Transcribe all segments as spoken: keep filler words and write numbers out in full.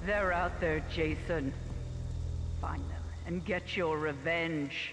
They're out there, Jason. Find them and get your revenge.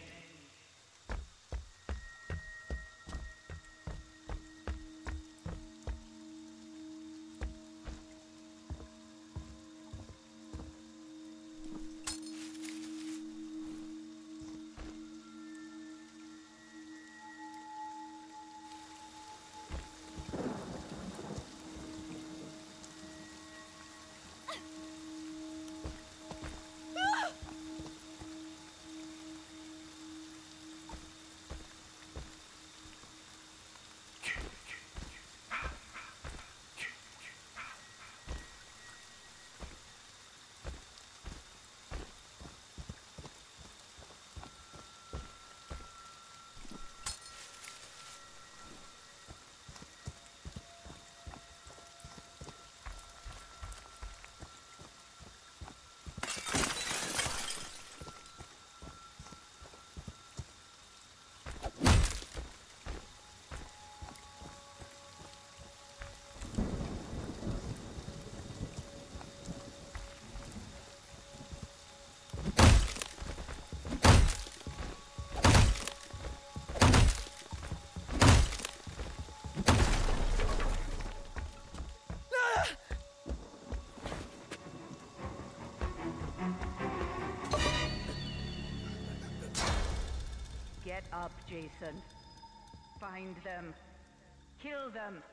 Get up, Jason. Find them. Kill them.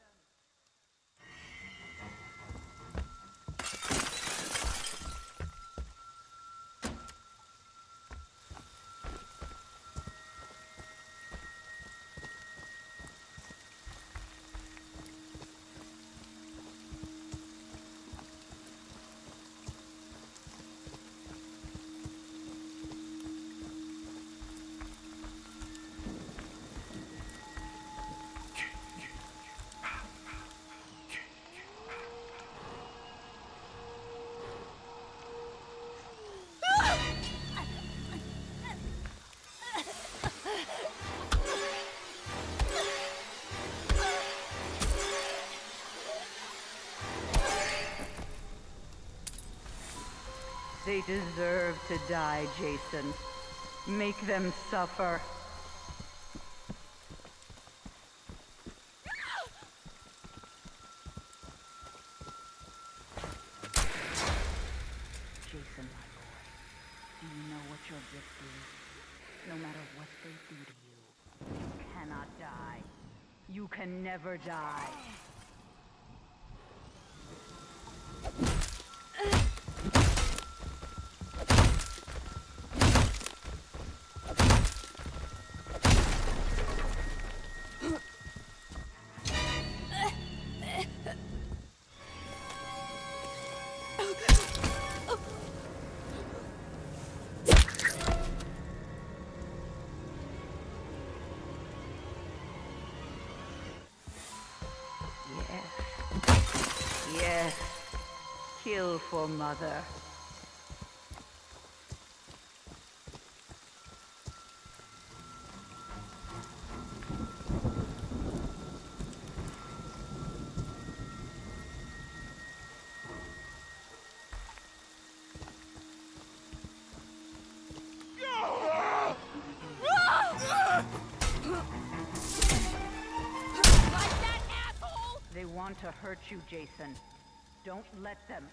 They deserve to die, Jason. Make them suffer. Jason, my boy, do you know what your gift is? No matter what they do to you, you cannot die. You can never die. Yes, kill for Mother. They want to hurt you, Jason. Don't let them.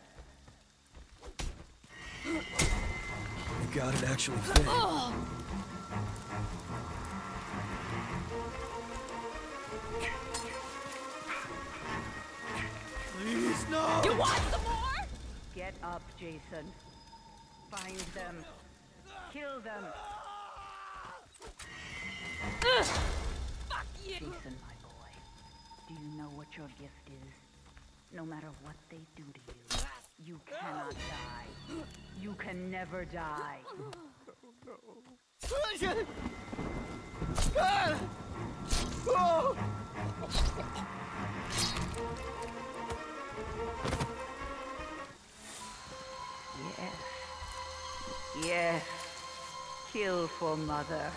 Thank God it actually fit. Oh. Please, no! You want some more? Get up, Jason. Find them. Kill them. Ugh. Fuck you! Jason, my boy, do you know what your gift is? No matter what they do to you, you cannot die. You can never die. Yes. Yes. Kill for Mother.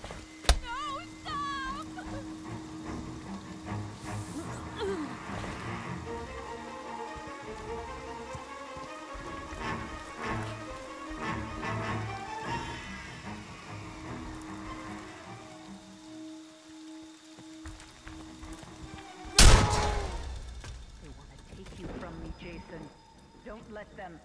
No, stop! Jason. Don't let them.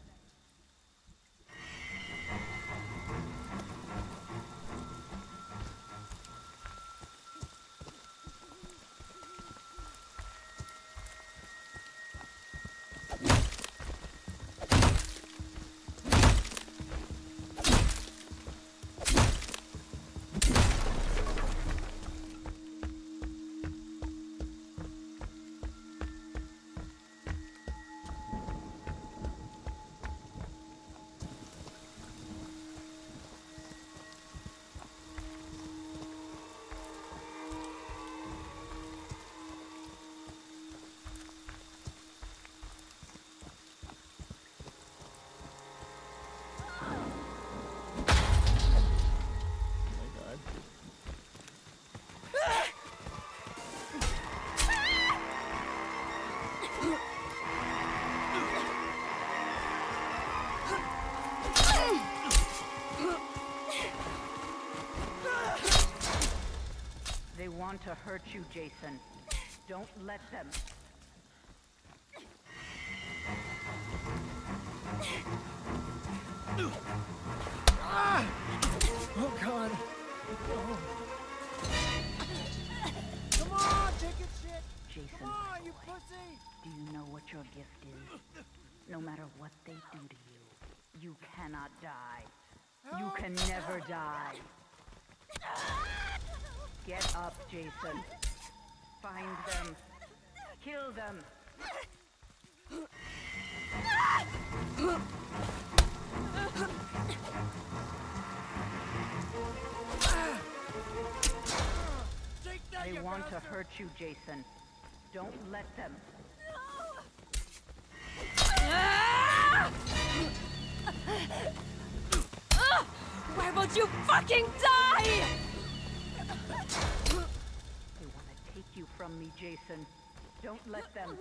They want to hurt you, Jason. Don't let them. Ah! Oh, God. Oh. Come on, take it, shit. Jason, Come on, you boy, pussy. do you know what your gift is? No matter what they do to you, you cannot die. You Help. can never die. Get up, Jason. Find them. Kill them. Take that, They you want to bastard. hurt you, Jason. Don't let them. Why won't you fucking die? They want to take you from me, Jason. Don't let them.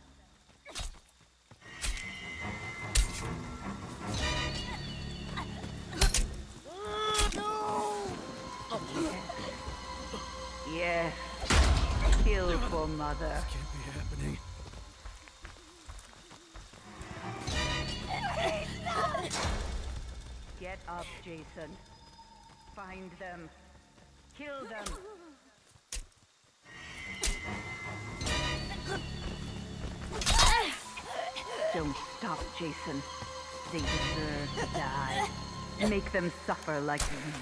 Yes. Kill for mother. Can't be happening. Get up, Jason. Find them. Kill them. Don't stop, Jason. They deserve to die. Make them suffer like me.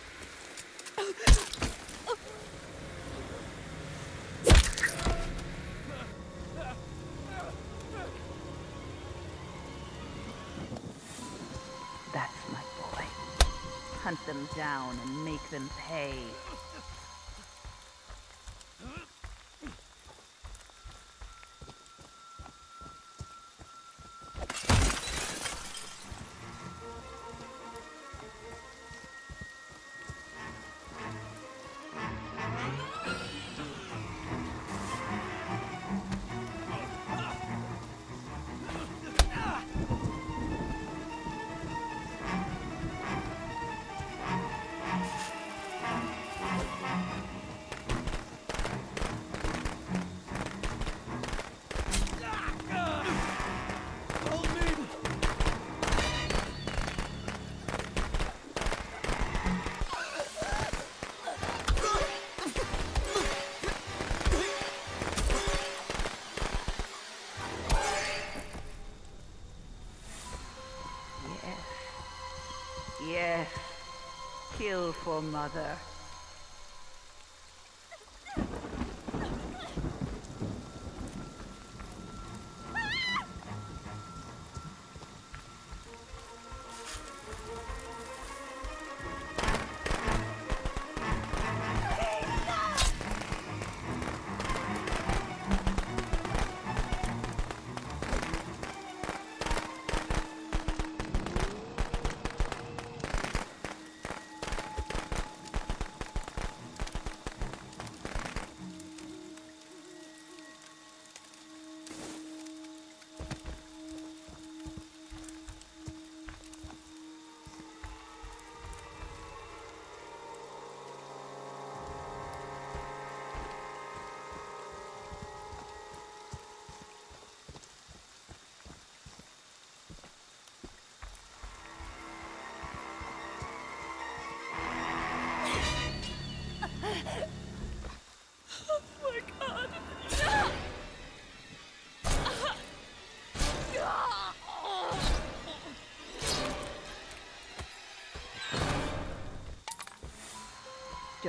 That's my boy. Hunt them down and make them pay. Hold me. Yes. Yes. Kill for mother.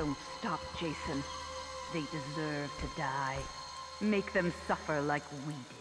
Don't stop, Jason. They deserve to die. Make them suffer like we did.